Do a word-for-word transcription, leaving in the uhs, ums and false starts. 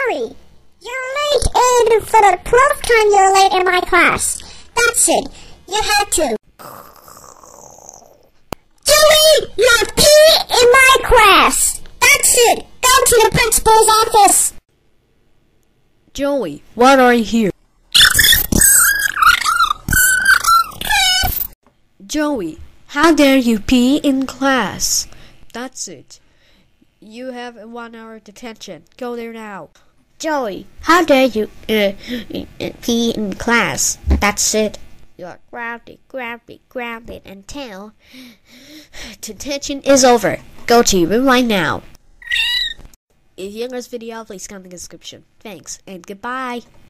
Joey, you're late in for the twelfth time you're late in my class. That's it. You had to. Joey, you're pee in my class. That's it. Go to the principal's office. Joey, what are you here? Joey, how dare you pee in class? That's it. You have a one hour detention. Go there now. Joey, how dare you uh, uh, pee in class? That's it. You're grounded, grounded, grounded until detention is over. Go to your room right now. If you like this video, please comment in the description. Thanks and goodbye.